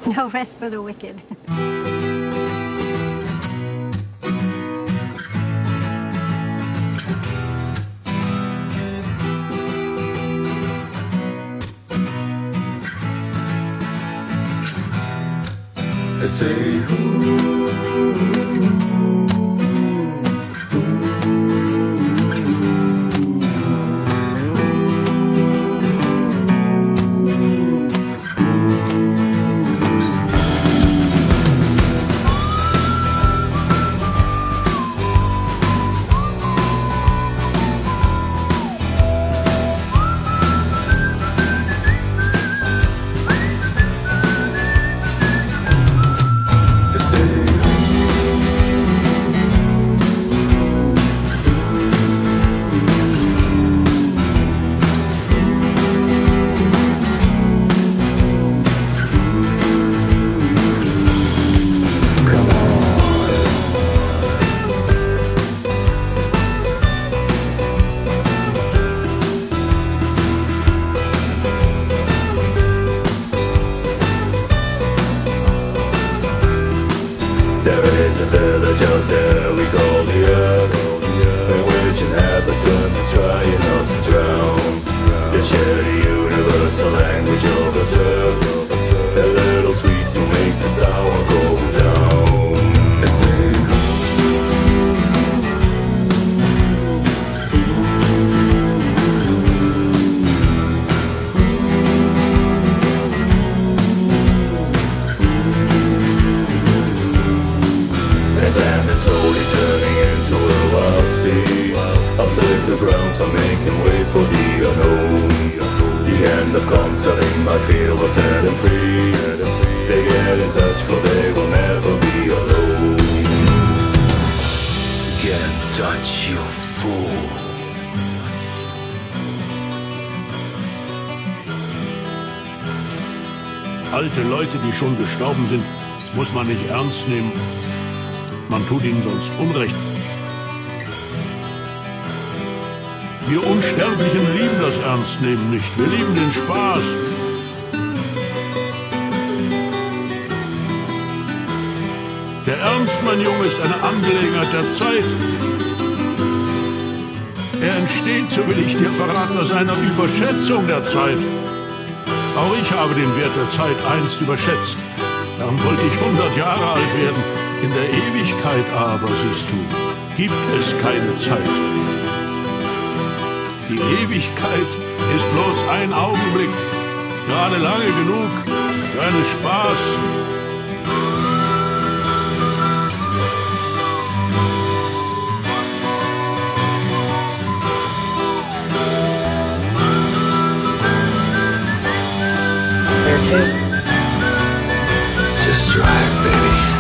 No rest for the wicked. I say, ooh. There is a village out there we call the Earth, in which inhabitants are trying not to drown. They share the universal language of the earth, a little sweet to make the sour go down. They say, and it's slowly turning into a wild sea. Uncertain grounds are making way for the unknown. The end of concerning my field was heading free. They get in touch for they will never be alone. Get in touch, you fool. Alte Leute, die schon gestorben sind, muss man nicht ernst nehmen. Man tut ihnen sonst Unrecht. Wir Unsterblichen lieben das Ernstnehmen nicht. Wir lieben den Spaß. Der Ernst, mein Junge, ist eine Angelegenheit der Zeit. Er entsteht, so will ich dir verraten, aus einer Überschätzung der Zeit. Auch ich habe den Wert der Zeit einst überschätzt. Darum wollte ich 100 Jahre alt werden. In der Ewigkeit aber, siehst du, gibt es keine Zeit. Die Ewigkeit ist bloß ein Augenblick, gerade lange genug für einen Spaß. Where to? Just drive, baby.